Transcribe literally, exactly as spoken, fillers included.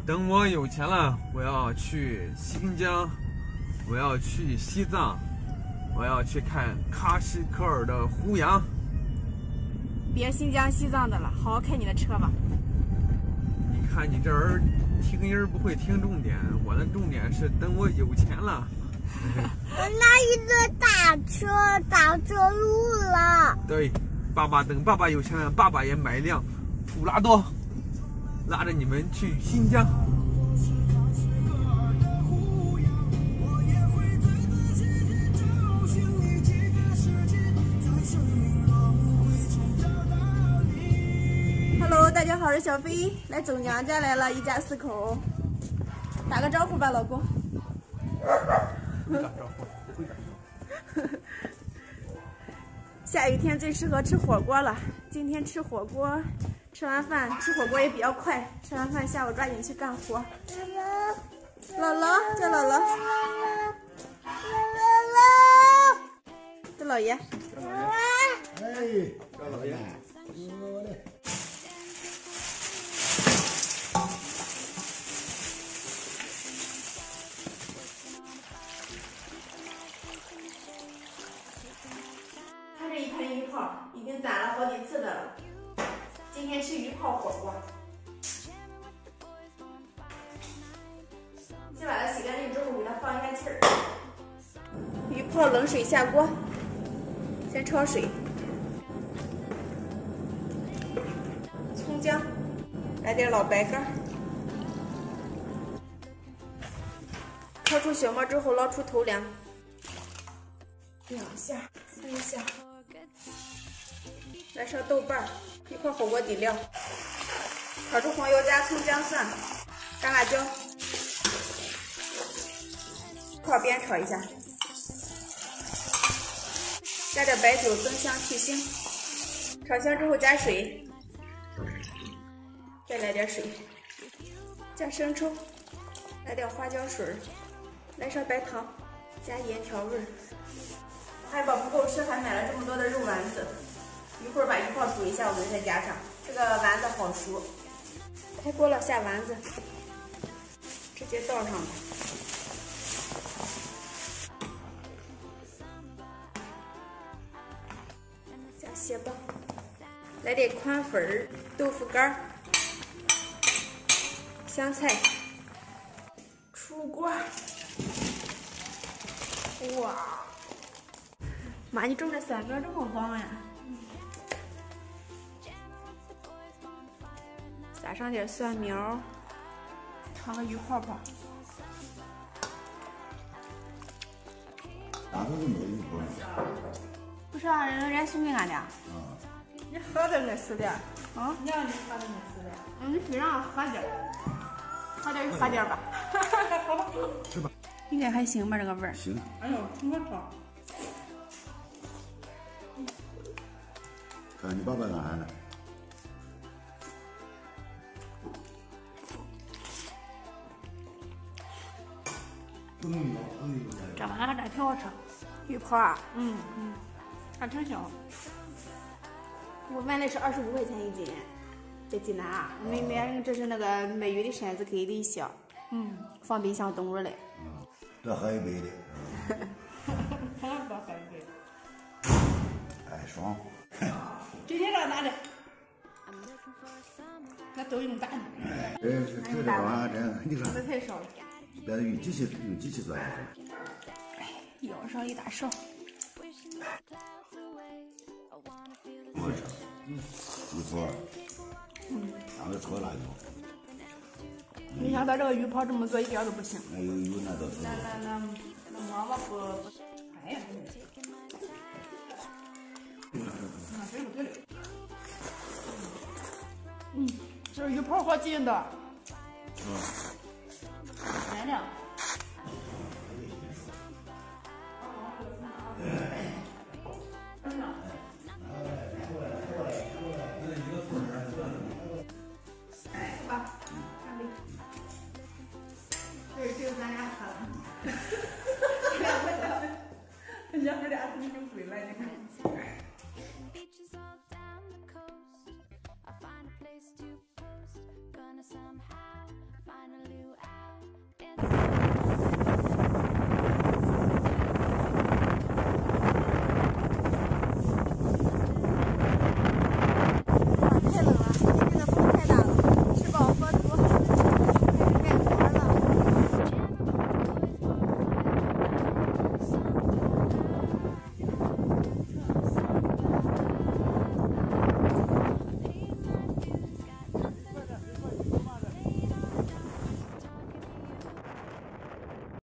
等我有钱了，我要去新疆，我要去西藏，我要去看喀什科尔的胡杨。 别新疆西藏的了，好好开你的车吧。 你看你这人听音不会听重点，我的重点是等我有钱了。 我拿一个大车挡着路了。 对，爸爸等爸爸有钱了，爸爸也买一辆普拉多，拉着你们去新疆。 Hello， 大家好，我是小飞，来走娘家来了，一家四口，打个招呼吧，老公。 不会打招呼，不会打招呼。 下雨天最适合吃火锅了。今天吃火锅，吃完饭吃火锅也比较快，吃完饭下午抓紧去干活。姥姥叫姥姥，叫姥爷。 叫姥爷。哎，叫姥爷。 看这一盆鱼泡，已经攒了好几次的了。今天吃鱼泡火锅。先把它洗干净之后，给它放一下气儿。鱼泡冷水下锅，先焯水，葱姜，来点老白干。焯出小沫之后，捞出头梁，两下、三下。来勺豆瓣，一块火锅底料，炒出黄油加葱姜蒜、干辣椒，靠边炒一下，加点白酒增香去腥，炒香之后加水，再来点水，加生抽，来点花椒水，来勺白糖，加盐调味。汉堡不够吃，还买了这么多的肉丸子。一会儿把鱼泡煮一下，我们再加上。这个丸子好熟，开锅了，下丸子，直接倒上吧。加蟹棒，来点宽粉、豆腐干、香菜，出锅。哇！妈，你种这蒜苗这么黄呀！撒上点蒜苗，炒个鱼泡泡。 哪头是没鱼泡？ 不是啊，人家送给俺的。 啊。 你喝点那吃的。啊？ 你让你喝点那吃的。 嗯，你非让我喝点，喝点就喝点吧。 好吧。 吃吧。 应该还行吧，这个味儿。 行。 哎呦，挺好吃。 看你爸爸干啥呢？ 这玩意儿真挺好吃，鱼泡啊，嗯嗯，还挺香。我买的是二十五块钱一斤，在济南啊，没买，这是那个买鱼的筛子给的一箱，嗯，放冰箱冻着嘞。 嗯，这喝一杯的。 还要多喝一杯。 哎，爽。 今天这拿的，那都用大的。 这这这这玩意儿真，你看。 这太少了。 别用机器用机器做。 哎，舀上一大勺。 好吃，鱼泡，嗯，当个臭辣椒。 没想到这个鱼泡这么做一点都不腥。 那有有那倒是。 那那那那馍馍不不，哎呀，啊，对不对？ 嗯，这鱼泡好劲的。 嗯。 来了。